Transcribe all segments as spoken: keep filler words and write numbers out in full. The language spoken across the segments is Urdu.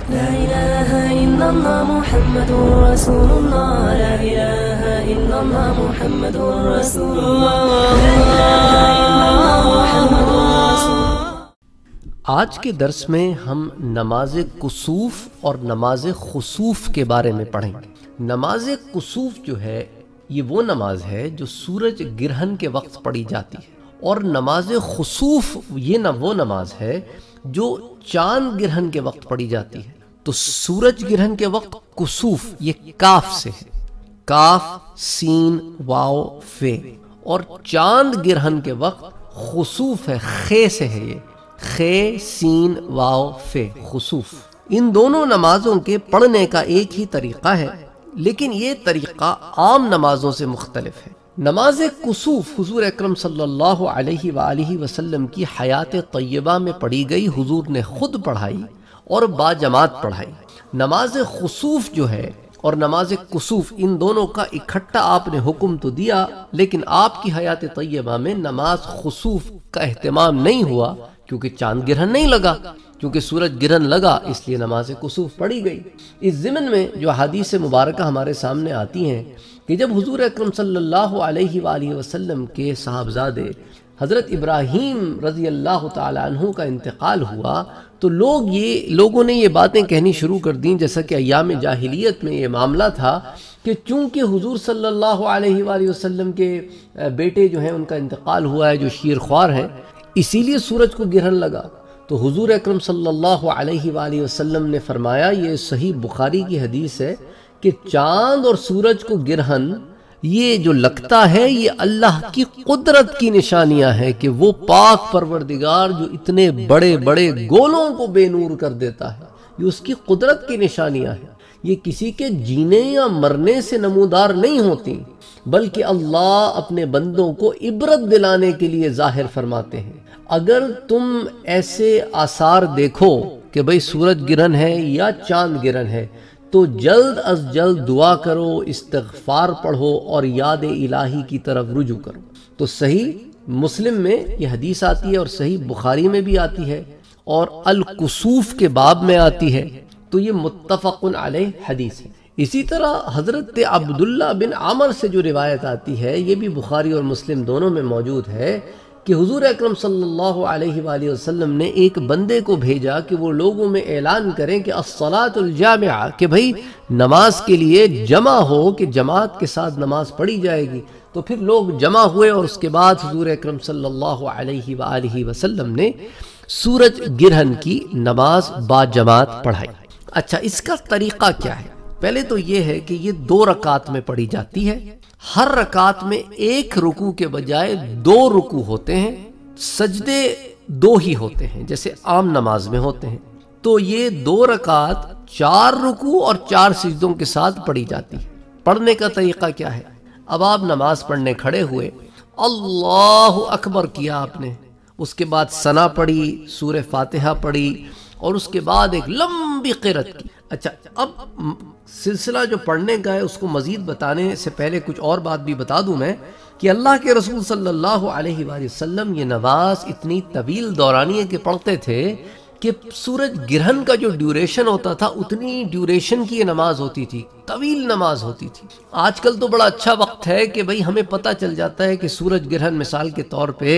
لا إله إلا الله محمد رسول الله لا إله إلا الله محمد رسول الله لا إله إلا الله محمد رسول الله۔ آج کے درس میں ہم نماز کسوف اور نماز خسوف کے بارے میں پڑھیں گے۔ نماز کسوف جو ہے یہ وہ نماز ہے جو سورج گرہن کے وقت پڑھی جاتی ہے، اور نماز خسوف یہ نہ وہ نماز ہے جو چاند گرہن کے وقت پڑھی جاتی ہے۔ تو سورج گرہن کے وقت کسوف یہ کاف سے ہے، کاف سین واو فے، اور چاند گرہن کے وقت خسوف ہے، خے سے ہے، یہ خے سین واو فے خسوف۔ ان دونوں نمازوں کے پڑھنے کا ایک ہی طریقہ ہے، لیکن یہ طریقہ عام نمازوں سے مختلف ہے۔ نماز کسوف حضور اکرم صلی اللہ علیہ وآلہ وسلم کی حیات طیبہ میں پڑھی گئی، حضور نے خود پڑھائی اور با جماعت پڑھائی۔ نماز خسوف جو ہے اور نماز کسوف ان دونوں کا اکٹھا آپ نے حکم تو دیا، لیکن آپ کی حیات طیبہ میں نماز خسوف کا اہتمام نہیں ہوا، کیونکہ چاند گرہن نہیں لگا، کیونکہ سورج گرہن لگا اس لیے نماز کسوف پڑھی گئی۔ اس ضمن میں جو حدیث مبارکہ ہمارے سامنے آتی ہیں کہ جب حضور اکرم صلی اللہ علیہ وآلہ وسلم کے صاحبزادے حضرت ابراہیم رضی اللہ تعالی عنہ کا انتقال ہوا تو لوگ یہ لوگوں نے یہ باتیں کہنی شروع کر دیں، جیسا کہ ایام جاہلیت میں یہ معاملہ تھا کہ چونکہ حضور صلی اللہ علیہ وآلہ وسلم کے بیٹے جو ہیں ان کا انتقال ہوا ہے جو شیر خوار ہیں، اسی لیے سورج کو گرہن لگا۔ تو حضور اکرم صلی اللہ علیہ وآلہ وسلم نے فرمایا، یہ صحیح بخاری کی حدیث ہے کہ چاند اور سورج کو گرہن یہ جو لگتا ہے یہ اللہ کی قدرت کی نشانیاں ہیں کہ وہ پاک پروردگار جو اتنے بڑے بڑے گولوں کو بے نور کر دیتا ہے، یہ اس کی قدرت کی نشانیاں ہیں۔ یہ کسی کے جینے یا مرنے سے نمودار نہیں ہوتی، بلکہ اللہ اپنے بندوں کو عبرت دلانے کے لیے ظاہر فرماتے ہیں۔ اگر تم ایسے آثار دیکھو کہ بھئی سورج گرہن ہے یا چاند گرہن ہے تو جلد از جلد دعا کرو، استغفار پڑھو اور یاد الہی کی طرف رجوع کرو۔ تو صحیح مسلم میں یہ حدیث آتی ہے اور صحیح بخاری میں بھی آتی ہے اور الکسوف کے باب میں آتی ہے، تو یہ متفق علیہ حدیث ہے۔ اسی طرح حضرت عبداللہ بن عمر سے جو روایت آتی ہے، یہ بھی بخاری اور مسلم دونوں میں موجود ہے کہ حضور اکرم صلی اللہ علیہ وآلہ وسلم نے ایک بندے کو بھیجا کہ وہ لوگوں میں اعلان کریں کہ الصلاۃ الجامعہ، کہ بھئی نماز کے لیے جمع ہو، کہ جماعت کے ساتھ نماز پڑھی جائے گی۔ تو پھر لوگ جمع ہوئے اور اس کے بعد حضور اکرم صلی اللہ علیہ وآلہ وسلم نے سورج گرہن کی نماز با جماعت پڑھائی۔ اچھا، اس کا طریقہ کیا ہے؟ پہلے تو یہ ہے کہ یہ دو رکعت میں پڑھی جاتی ہے، ہر رکعت میں ایک رکوع کے بجائے دو رکوع ہوتے ہیں، سجدے دو ہی ہوتے ہیں جیسے عام نماز میں ہوتے ہیں۔ تو یہ دو رکعت چار رکوع اور چار سجدوں کے ساتھ پڑھی جاتی ہے۔ پڑھنے کا طریقہ کیا ہے؟ اب آپ نماز پڑھنے کھڑے ہوئے، اللہ اکبر کیا آپ نے، اس کے بعد ثنا پڑھی، سورہ فاتحہ پڑھی، اور اس کے بعد ایک لمبی قرأت کی۔ اچھا، اب سلسلہ جو پڑھنے کا ہے اس کو مزید بتانے سے پہلے کچھ اور بات بھی بتا دوں میں کہ اللہ کے رسول صلی اللہ علیہ وآلہ وسلم یہ نماز اتنی طویل دورانیے کے پڑھتے تھے کہ سورج گرہن کا جو ڈیوریشن ہوتا تھا اتنی ڈیوریشن کی یہ نماز ہوتی تھی، طویل نماز ہوتی تھی۔ آج کل تو بڑا اچھا وقت ہے کہ بھئی ہمیں پتہ چل جاتا ہے کہ سورج گرہن مثال کے طور پہ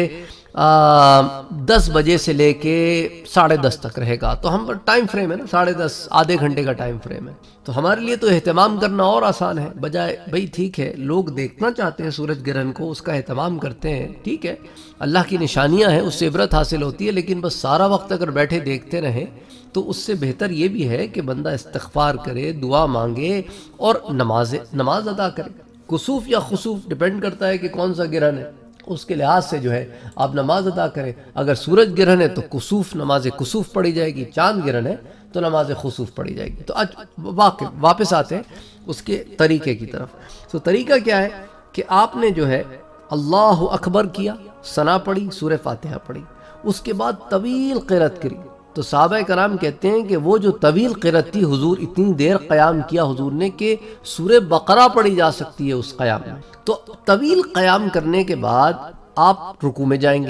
دس بجے سے لے کے ساڑھے دس تک رہے گا، تو ہم ٹائم فریم ہے نا، ساڑھے دس آدھے گھنٹے کا ٹائم فریم ہے، تو ہمارے لیے تو اہتمام کرنا اور آسان ہے، بجائے بھئی ٹھیک ہے لوگ دیکھنا چاہتے ہیں سورج گرہن کو، اس کا اہتمام کرتے ہیں، ٹھیک ہے اللہ کی نشانیاں ہیں، اس سے عبرت حاصل ہوتی ہے، لیکن بس سارا وقت اگر بیٹھے دیکھتے رہیں تو اس سے بہتر یہ بھی ہے کہ بندہ استغفار کرے، دعا مانگے اور نماز نماز ادا کرے۔ کسوف یا خسوف ڈیپینڈ کرتا ہے کہ کون سا گرہن ہے، اس کے لحاظ سے جو ہے آپ نماز ادا کریں۔ اگر سورج گرہن ہے تو کسوف نماز کسوف پڑھی جائے گی، چاند گرہن ہے تو نماز خسوف پڑھی جائے گی۔ تو آج واپس آتے ہیں اس کے طریقے کی طرف۔ تو طریقہ کیا ہے کہ آپ نے جو ہے اللہ اکبر کیا، ثنا پڑھی، سورہ فاتحہ پڑھی، اس کے بعد طویل قرأت کری۔ تو صحابہ کرام کہتے ہیں کہ وہ جو طویل قرأت تھی، حضور اتنی دیر قیام کیا حضور نے کہ سورہ بقرہ پڑھی جا سکتی ہے اس قیام میں۔ تو طویل قیام کرنے کے بعد آپ رکوع میں جائیں گے،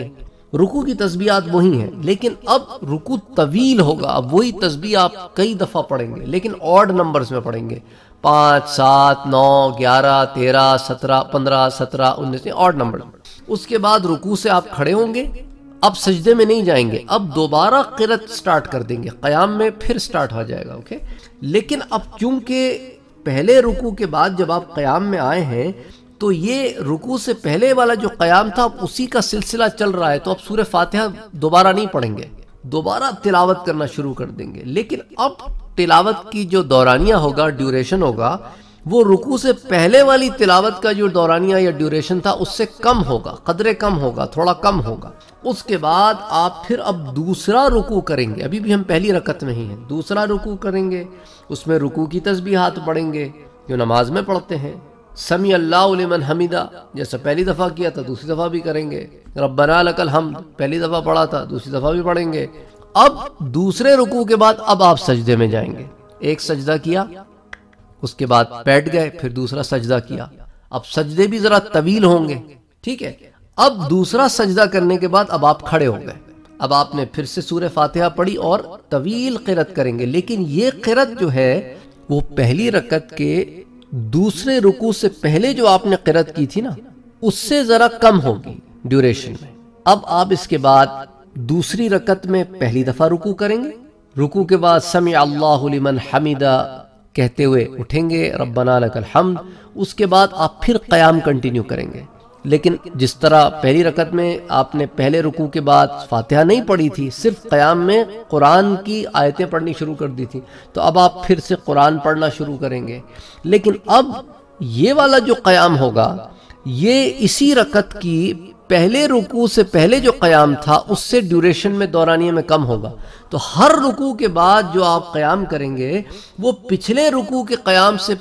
رکوع کی تسبیحات وہی ہیں، لیکن اب رکوع طویل ہوگا، اب وہی تسبیح آپ کئی دفعہ پڑھیں گے لیکن آڈ نمبرز میں پڑھیں گے، پانچ، سات، نو، گیارہ، تیرہ، سترہ، پندرہ، سترہ، انیس، آڈ نمبر۔ اس کے بعد رکوع سے آپ کھڑے ہوں گے، اب سجدے میں نہیں جائیں گے، اب دوبارہ قرأت سٹارٹ کر دیں گے، قیام میں پھر سٹارٹ ہو جائے گا، اوکے۔ لیکن اب چونکہ پہلے رکوع کے بعد جب آپ قیام میں آئے ہیں تو یہ رکوع سے پہلے والا جو قیام تھا اب اسی کا سلسلہ چل رہا ہے، تو اب سورہ فاتحہ دوبارہ نہیں پڑھیں گے، دوبارہ تلاوت کرنا شروع کر دیں گے۔ لیکن اب تلاوت کی جو دورانیہ ہوگا، ڈیوریشن ہوگا، وہ رکوع سے پہلے والی تلاوت کا جو دورانیہ یا ڈیوریشن تھا اس سے کم ہوگا، قدرے کم ہوگا، تھوڑا کم ہوگا۔ اس کے بعد آپ پھر اب دوسرا رکوع کریں گے، ابھی بھی ہم پہلی رکعت میں ہی ہیں، دوسرا رکوع کریں گے، اس میں رکوع کی تسبیحات پڑھیں گے جو نماز میں پڑھتے ہیں، سمیع اللہ لمن حمیدہ جیسا پہلی دفعہ کیا تھا دوسری دفعہ بھی کریں گے، ربنا لک الحمد پہلی دفعہ پڑھا تھا دوسری دفعہ بھی پڑھیں گے۔ اب دوسرے رکوع کے بعد اب آپ سجدے میں جائیں گے، ایک سجدہ کیا، اس کے بعد بیٹھ گئے، پھر دوسرا سجدہ کیا، اب سجدے بھی ذرا طویل ہوں گے، ٹھیک ہے۔ اب دوسرا سجدہ کرنے کے بعد اب آپ کھڑے ہو گئے، اب آپ نے پھر سے سورہ فاتحہ پڑھی اور طویل قرأت کریں گے، لیکن یہ قرأت جو ہے وہ پہلی رکعت کے دوسرے رکوع سے پہلے جو آپ نے قرأت کی تھی نا اس سے ذرا کم ہوگی ڈیوریشن میں۔ اب آپ اس کے بعد دوسری رکعت میں پہلی دفعہ رکوع کریں گے، رکوع کے بعد سمیع اللہ لمن حمیدہ کہتے ہوئے اٹھیں گے، ربنا لک الحمد، اس کے بعد آپ پھر قیام کنٹینیو کریں گے۔ لیکن جس طرح پہلی رکعت میں آپ نے پہلے رکوع کے بعد فاتحہ نہیں پڑھی تھی، صرف قیام میں قرآن کی آیتیں پڑھنی شروع کر دی تھی، تو اب آپ پھر سے قرآن پڑھنا شروع کریں گے۔ لیکن اب یہ والا جو قیام ہوگا یہ اسی رکعت کی پہلے رکوع سے پہلے جو قیام تھا اس سے ڈیوریشن میں دورانیے میں کم ہوگا، تو ہر رکوع کے بعد جو آپ قیام کریں گے وہ پچھلے رکوع کے قیام سے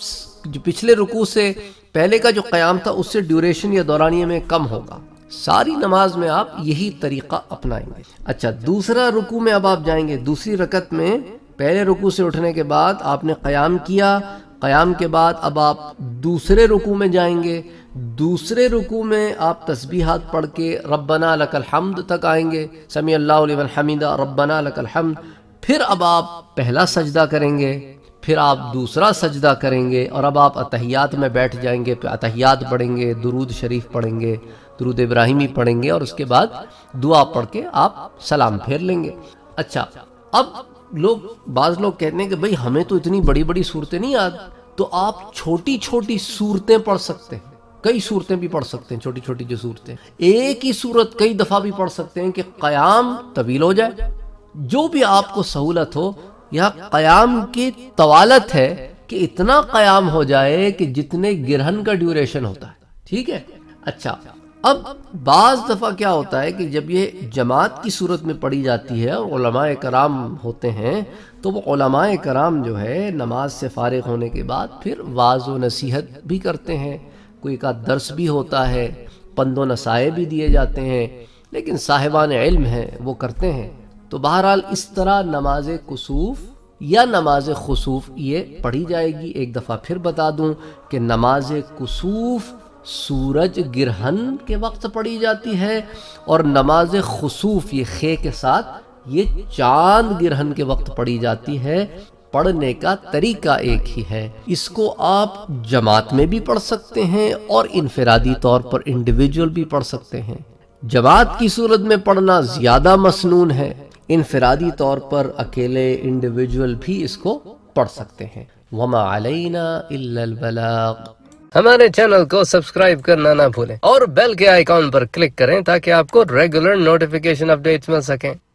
جو پچھلے رکوع سے پہلے کا جو قیام تھا اس سے ڈیوریشن یا دورانیے میں کم ہوگا۔ ساری نماز میں آپ یہی طریقہ اپنائیں گے۔ اچھا، دوسرا رکوع میں اب آپ جائیں گے، دوسری رکعت میں پہلے رکوع سے اٹھنے کے بعد آپ نے قیام کیا، قیام کے بعد اب آپ دوسرے رکوع میں جائیں گے، دوسرے رکوع میں آپ تسبیحات پڑھ کے ربنا لک الحمد تک آئیں گے، سمیع اللہ لمن حمیدہ، ربنا لک الحمد، پھر اب آپ پہلا سجدہ کریں گے، پھر آپ دوسرا سجدہ کریں گے، اور اب آپ اتحیات میں بیٹھ جائیں گے، پھر اتحیات پڑھیں گے، درود شریف پڑھیں گے، درود ابراہیمی پڑھیں گے، اور اس کے بعد دعا پڑھ کے آپ سلام پھیر لیں گے۔ اچھا، اب لوگ بعض لوگ کہتے ہیں کہ بھئی ہمیں تو اتنی بڑی بڑی صورتیں نہیں یاد، تو آپ چھوٹی چھوٹی صورتیں پڑھ سکتے ہیں، کئی صورتیں بھی پڑھ سکتے ہیں، چھوٹی چھوٹی جو صورتیں، ایک ہی صورت کئی دفعہ بھی پڑھ سکتے ہیں کہ قیام طویل ہو جائے، جو بھی آپ کو سہولت ہو۔ یہاں قیام کی طوالت ہے کہ اتنا قیام ہو جائے کہ جتنے گرہن کا ڈیوریشن ہوتا ہے، ٹھیک ہے۔ اچھا، اب بعض دفعہ کیا ہوتا ہے کہ جب یہ جماعت کی صورت میں پڑھی جاتی ہے اور علماء کرام ہوتے ہیں تو وہ علماء کرام جو ہے نماز سے فارغ ہونے کے بعد پھر واعظ و نصیحت بھی کرتے ہیں، کوئی کا درس بھی ہوتا ہے، پند و نصائح بھی دیے جاتے ہیں، لیکن صاحبان علم ہیں وہ کرتے ہیں۔ تو بہرحال اس طرح نماز کسوف یا نماز خسوف یہ پڑھی جائے گی۔ ایک دفعہ پھر بتا دوں کہ نماز کسوف سورج گرہن کے وقت پڑھی جاتی ہے، اور نماز خسوف یہ خے کے ساتھ یہ چاند گرہن کے وقت پڑھی جاتی ہے۔ پڑھنے کا طریقہ ایک ہی ہے، اس کو آپ جماعت میں بھی پڑھ سکتے ہیں اور انفرادی طور پر انڈیویجول بھی پڑھ سکتے ہیں۔ جماعت کی صورت میں پڑھنا زیادہ مسنون ہے، انفرادی طور پر اکیلے انڈیویجول بھی اس کو پڑھ سکتے ہیں۔ وما علینا الا البلاغ۔ ہمارے چینل کو سبسکرائب کرنا نہ بھولیں اور بیل کے آئیکن پر کلک کریں تاکہ آپ کو ریگولر نوٹیفیکیشن اپڈیٹس مل سکیں۔